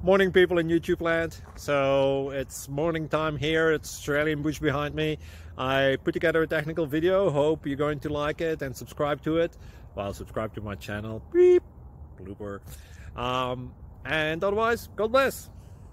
Morning, people in YouTube land. So it's morning time here. It's Australian bush behind me. I put together a technical video. Hope you're going to like it and subscribe to it. Well, subscribe to my channel. Beep. Blooper. And otherwise, God bless.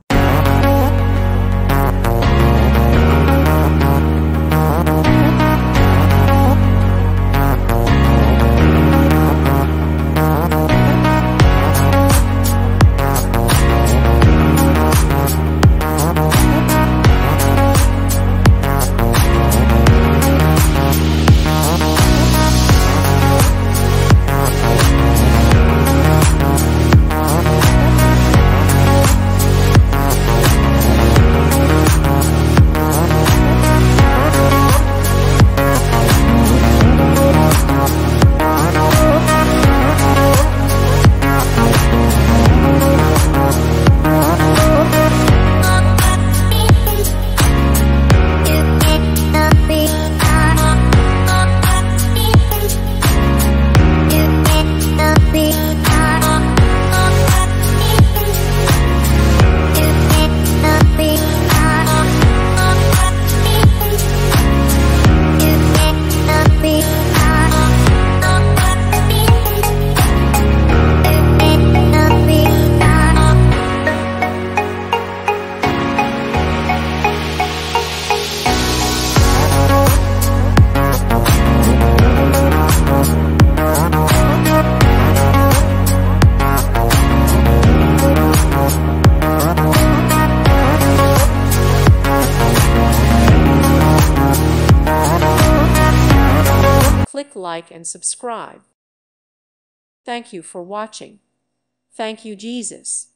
Click like and subscribe. Thank you for watching. Thank you, Jesus.